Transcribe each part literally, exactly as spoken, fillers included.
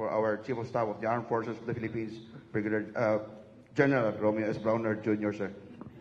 for our Chief of Staff of the Armed Forces of the Philippines, Brigadier uh, General Romeo S. Browner Junior Sir.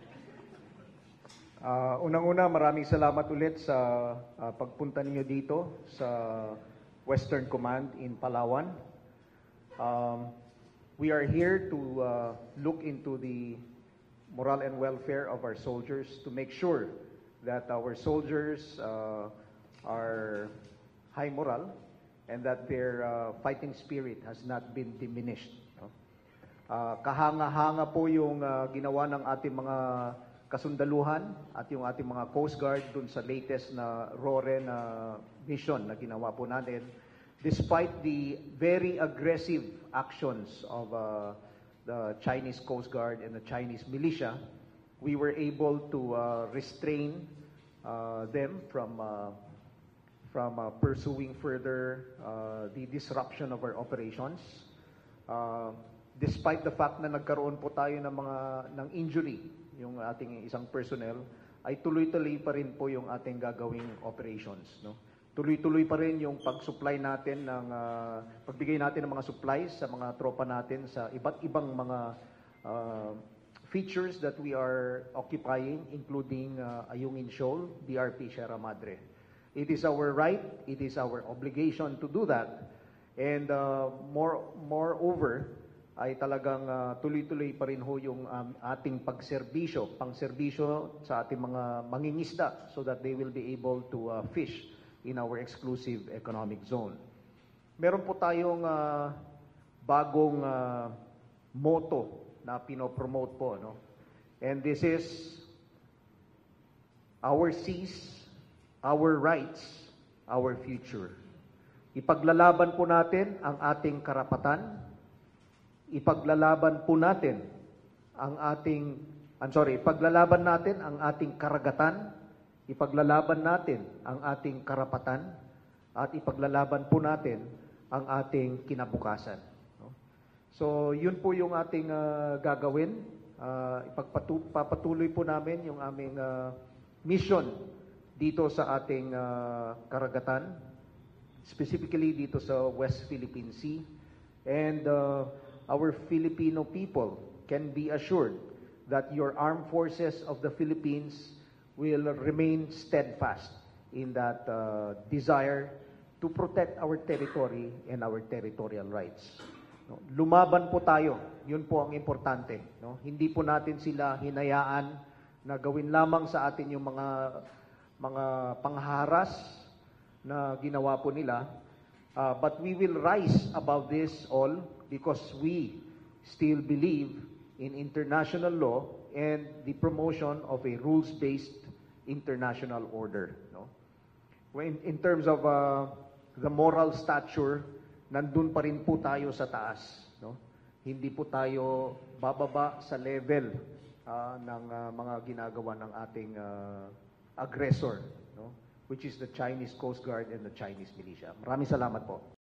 Uh, Unang-una, maraming salamat ulit sa uh, pagpunta ninyo dito sa Western Command in Palawan. Um, we are here to uh, look into the moral and welfare of our soldiers, to make sure that our soldiers uh, are high moral and that their uh, fighting spirit has not been diminished. No? Uh, kahanga-hanga po yung uh, ginawa ng ating mga kasundaluhan at yung ating mga Coast Guard dun sa latest na R O R E na mission na ginawa po natin. Despite the very aggressive actions of uh, the Chinese Coast Guard and the Chinese militia, we were able to uh, restrain uh, them from uh, from uh, pursuing further uh, the disruption of our operations. Uh, despite the fact na nagkaroon po tayo ng mga ng injury, yung ating isang personnel, ay tuloy-tuloy pa rin po yung ating gagawing operations, no? Tuloy-tuloy pa rin yung pag-supply natin ng uh, pagbigay natin ng mga supplies sa mga tropa natin sa iba't ibang mga uh, features that we are occupying, including uh, Ayungin Shoal, B R P Sierra Madre. It is our right, it is our obligation to do that. And uh, more moreover, ay talagang uh, tuloy-tuloy pa rin ho yung um, ating pagserbisyo, pangserbisyo sa ating mga mangingisda so that they will be able to uh, fish in our exclusive economic zone. Meron po tayong uh, bagong uh, motto na pinopromote po, no? And this is our seas, our rights, our future. Ipaglalaban po natin ang ating karapatan. Ipaglalaban po natin ang ating, I'm sorry, ipaglalaban natin ang ating karagatan. Ipaglalaban natin ang ating karapatan. At ipaglalaban po natin ang ating kinabukasan. No? So, yun po yung ating uh, gagawin. Uh, ipagpatuloy po namin yung aming uh, mission dito sa ating uh, karagatan, specifically dito sa West Philippine Sea. And uh, our Filipino people can be assured that your armed forces of the Philippines will remain steadfast in that uh, desire to protect our territory and our territorial rights. No? Lumaban po tayo. Yun po ang importante. No? Hindi po natin sila hinayaan na gawin lamang sa atin yung mga mga pangharas na ginawa po nila. Uh, but we will rise above this all because we still believe in international law and the promotion of a rules-based international order. No? In, in terms of uh, the moral stature, nandun pa rin po tayo sa taas. No? Hindi po tayo bababa sa level uh, ng uh, mga ginagawa ng ating uh, aggressor, no? Which is the Chinese Coast Guard and the Chinese militia. Maraming salamat po.